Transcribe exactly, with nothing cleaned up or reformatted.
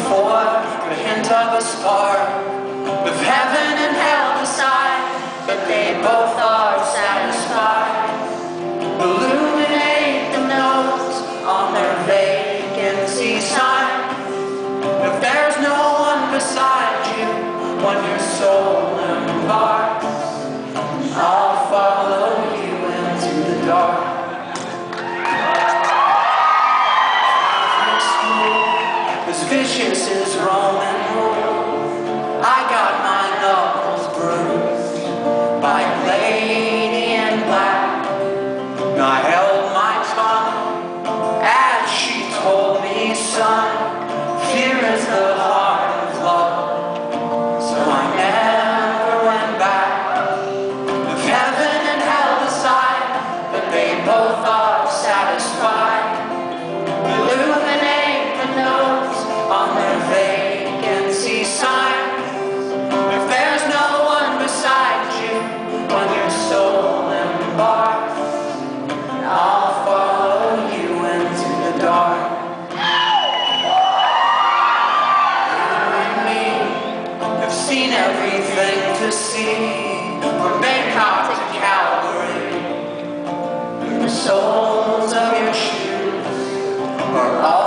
for the hint of a spark, with heaven and hell beside, but they both are satisfied. Illuminate the notes on their vacancy sign. If there's no one beside you when your soul embarks, I'll follow you into the dark. As vicious as Roman rule, I got my knuckles bruised by a lady in black. And I held my tongue as she told me, son, fear is the heart of love. So I never went back. With heaven and hell beside, but they both are satisfied. Illuminate the notes on their vacancy sign. If there's no one beside you when your soul embarks, I'll follow you into the dark. You and me have seen everything to see, from Bangkok to Calgary. The soles of your shoes are all